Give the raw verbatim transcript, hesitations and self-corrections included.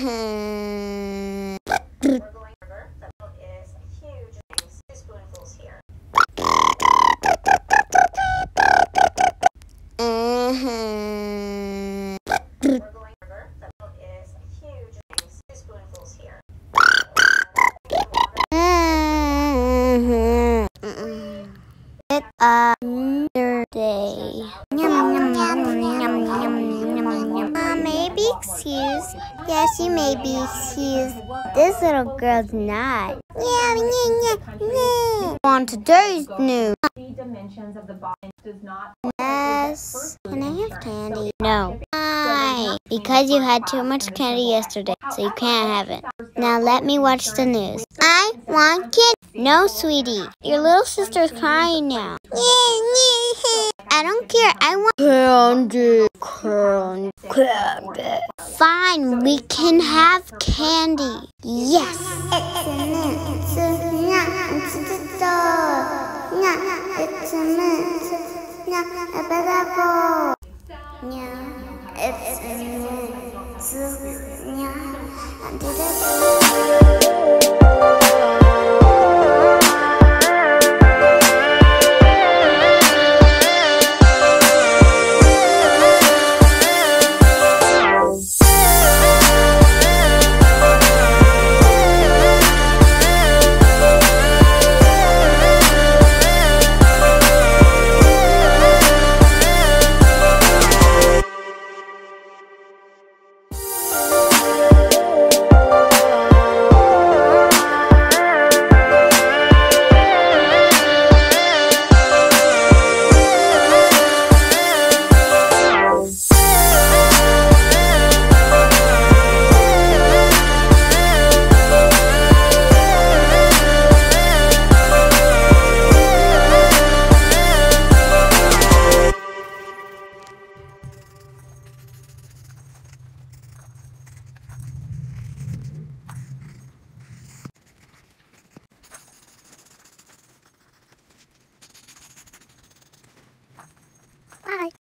It's another day. Uh, maybe excuse. Yes, you may be excused. This little girl's not. Yeah, yeah, yeah, yeah. On today's news. Yes. Can I have candy? No. Why? Because you had too much candy yesterday, so you can't have it. Now let me watch the news. I want candy. No, sweetie. Your little sister's crying now. I don't care. I want candy. Candy. Candy. Fine, we can have candy. Yes. It's a mint. It's a It's a mint. A apple. Yeah. It's a mint.